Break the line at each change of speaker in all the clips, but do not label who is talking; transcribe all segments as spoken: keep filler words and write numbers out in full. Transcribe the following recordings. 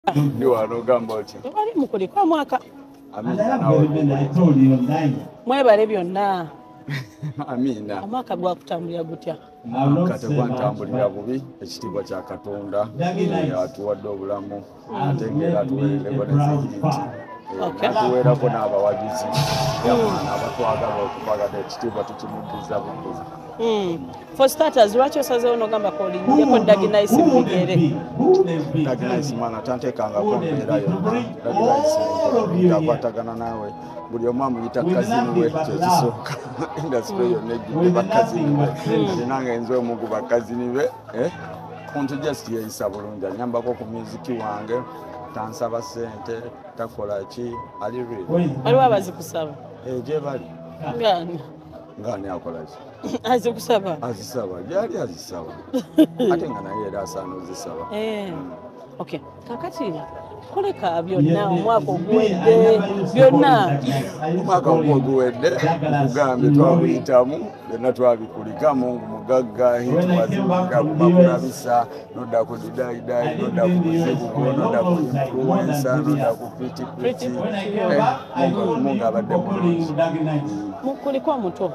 You are no gambot.
Wali mukuli kwa mwaka.
Amina nawe.
Mwebale byonna.
Amina.
Amaka gwa kutambulira gutya.
Kate kwa ntambulira bubi ekitibwa kya Katonda. Atuwadde obulamu. Atengera atuweerere bonezikiti. Okay. Atuweerako n'abawagizi. Abatwagala okupagada ekitibwa tukimuddiza bubuzi.
Mm. For starters, lwaki osazeewo n'ogamba ko olinnyeko Daginaisi mu bigere?
Daginaisi mwana tanteekangako mbeera yonna. Daginaisi takwatagana naawe. Buli omu amuyita kazini we kyekisooka. Indasitule yonna ejjudde bakazini be. Nange nze omu ku bakazini be. Omuntu just yeeyisa bulungi anyambako ku muziki wange. Tansaba ssente, takola ki, ali real.
Waliwo abazikusaba?
Eh, gye bali.
Ngani?
Ngani akola ki?
Azikusaba?
Azisaba, gyali azisaba. Ate nga naye era asaana ozisaba.
Eh. Okay. Kakati koleka byonna omwaka oguwedde byonna.
Omwaka oguwedde okugambye twabuyitamu byonna twabikulika Mungu mugagga hitwazimuga kubakulabisa nodda ku didaayidayi nodda ku buzibugo nodda ku influensa nodda ku pitipiti Mungu abadde bulungi.
Kuliko omuto.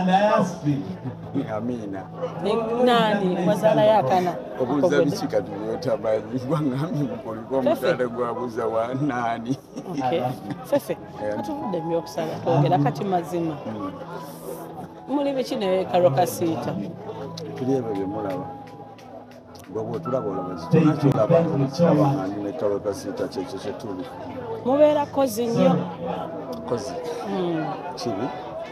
Amina.
Nani wazaala yakana?
Obuuza biki kati n'otamanyi gwangamye mukuliko omutale gwabuuza wa nani?
Okay. Fefe, katuvudde ebyokusala twogera kati mazima. Muli biki ne Kasita?
Tuli ebyo bye mulaba. Bw'oba otulaba olaba kitona kyolaba n'olaba nga ndi ne Kasita kyekyo kye tuli.
Mubeera kozi nnyo.
Kozi? Kibi?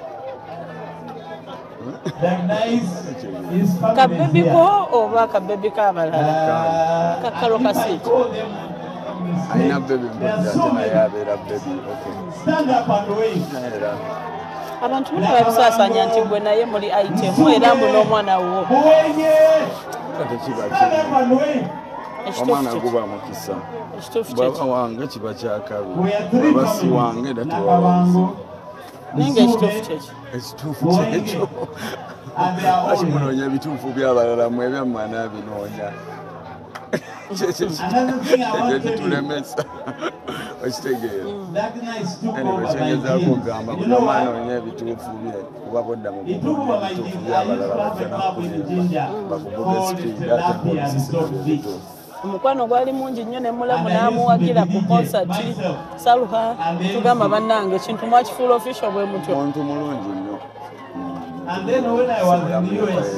Kabebi ko oba kabebi k'abalala? Kakalo Kasita.
Alina bebi mbudde ate naye abeera bebi.
Abantu bonna babisaasanya nti gwe naye muli itemu era mbu n'omwana wo.
Kati kiba kibi. Omwana guba mukisa. Bwaba wange kiba kyakabi. Bwaba si wange era tewawanzi.
Ninga ekituufu kyekyo.
Ekituufu kyekyo. Lwaki munoonya ebituufu by'abalala mwe ebyammwe anaabinoonya? Ekyo kitulemesa. Okitegeera. Anyway, kyengezaako okugamba buli omu anoonya ebituufu bye kuba bodda mu kukuba ebituufu by'abalala bajja nakuyimba bakuvuga sipiidi ate ng'olusisiro by'ebituufu.
Omukwano gwali mungi nnyo ne mulamu n'amuwagira ku konsati Saluha tugamba bannange ekintu mwakifuula official bwe mutyo.
Omuntu mulungi nnyo.
And then when I was in the U S,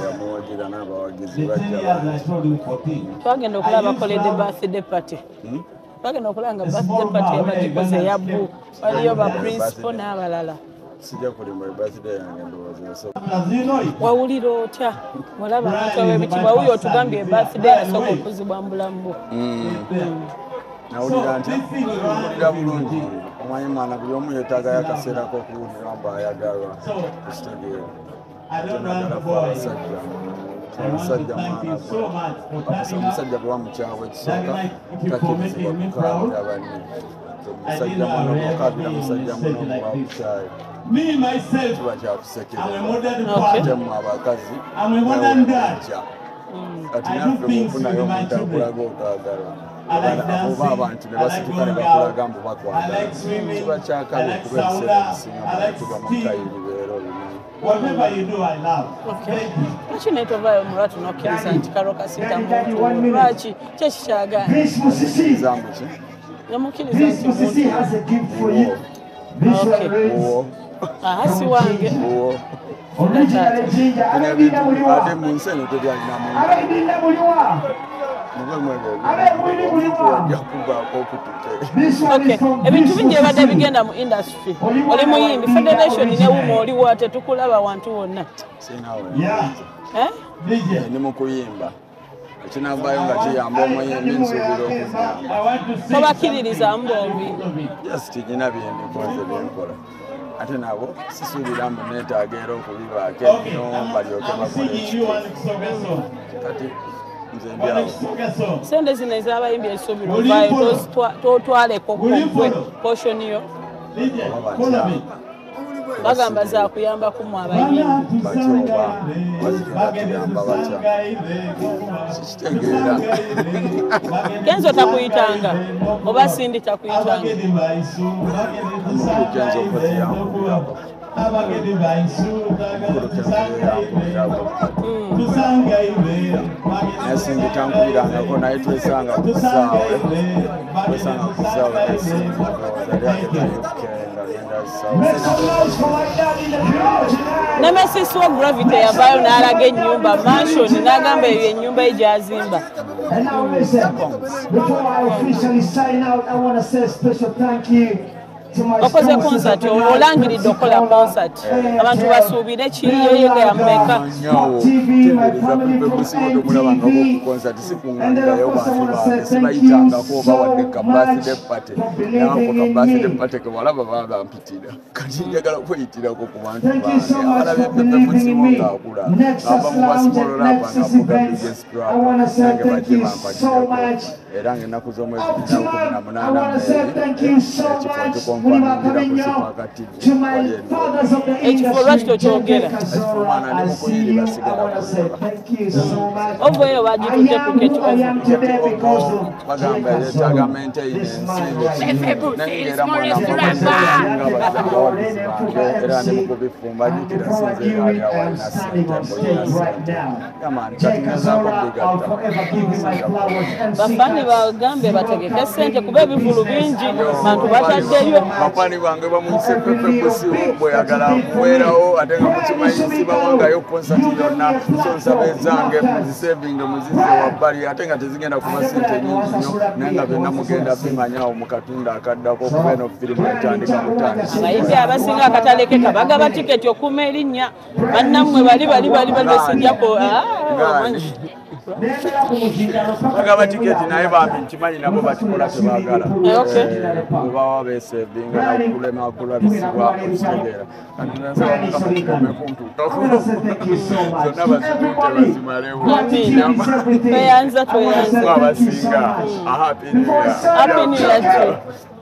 twagenda okulaba bakoledde birthday party. Twagenda okulanga birthday party yabagikoze yabbu waliyo ba principal n'abalala.
Sijja kulimba birthday yange ndowooza.
Wawulira otya? Walaba abantu ab'ebitibwa wuyo otugambye birthday yasooka okuzibwa mu bulamu.
Nawulira nti mpulira bulungi omanyi mwana buli omu yeetaagayo akaseera k'okuwulira mbu ayagalwa ekitegeera. Tenagala ku abasajja. Omusajja mwana omusajja bwe wamukyawa ekisooka takirizibwa kukaabira banne. Omusajja mwana bw'okaabira musajja muno bwakukyaye. Kiba kyakusekerera. Ate mmwe abakazi mwewuunkya. Kati naffe bw'ofunayo omuntu akulaga otwagala. Oba abantu ne basituka ne bakulaga mbu bakwagala. Kiba kyakabi okuba ebiseera ebisinga mutuga mu kayiri beero bimanyi.
Whatever you do, I love.
Okay. Lwaki neetovaayo mulwatu n'okkiriza nti Carole Kasita muntu lwaki kyeki kyagala?
Mukkiriza mbu ki?
Yamukkiriza nti muntu. Okay. Aha si wange.
Ate mu nsi eno tebyalinamu.
Okay. Ebintu bingi ebadde bigenda mu industry. Oli muyimbi Federation ne wumo oli wa tetukulaba wantu wonna.
Sinaawe.
Eh?
Ndi mu kuyimba. Ekinavaayo nga kiyamba omuyimbi nsuubira okuyimba.
Tobakkiririza mbombi.
Yes, tinyina bye ndikoze byenkola. Ate nabo sisuubira mbu neetaaga era okubibaako ennyo balyoke bakole ekituufu. Kati nze ndyawo.
Sente zino ez'abayimbi ezisuubira ovaayo totwaleko kugwe portion yo. bagamba za kuyamba kumwe abayimbi
batyo oba bazigenda kuyamba batya kitegeera
Kenzo takuyitanga oba Sindi takuyitanga
Kenzo okuziyambulirako Sindi tankulirangako naye twesanga ku ssaawa twesanga ku ssaawa Sindi zali agetayuke nga genda ssaawa
Nemesis wa Gravity yavaayo n'alaga ennyumba mansion n'agamba eyo ennyumba ye gy'azimba.
And now listen, before I officially sign out, I want to say a special thank you to my
Okoze concert olangiridde okola concert abantu basuubire kiriyo yega yameka
T V, my family from N T V,
concert sikunganirayo bantu bange sibayitangako oba wadde ka birthday party naako ka birthday party ke balaba bagampitira kati njagala kweyitirako ku bantu bange abalabye Fefe musimu ng'akula aba mu basimolola abangavuga business club nange bajje bampatirako era ng'ennaku z'omwezi bina kumi na munaana ekifo tukompanirako sipakati
ekifo lwaki tokyogera
omwana ne mukuyiri basigala
ovo eyo bagitute tuketi ovo
bagamba yeetaaga maintenance nengeera era ne mukubifumba jjukira sinze ali awalina sente mbolina sente yamaani katugezaako bigatta
bafani bagambe bategeke sente kuba ebivulu bingi bantu bataddeyo
bafani bange bamuyise Fefe Bussi bweyagala muweerawo ate nga mukimanyi sibawangayo konsati yonna so nsaba ezange muzisevinge muzize wabbali ate nga tezigenda kuba sente nyingi nnyo naye nga byonna mugenda bimanyawo mu katundu akaddako kuba eno firimu etandika mutandika
abayimbi abasinga akataleke kabagaba tiketi okuuma erinnya bannammwe bali bali bali balwesijjako
bagaba tiketi naye bambi nkimanyi nabo bakikola tebaagala webawa beesevinga nakulema kulabisibwa okitegeera kati nasaba mukama kikome kuntuukako zonna bazituute bazimalewo
tweyanza tweyanza
abasinga happy new year
Happy New Year.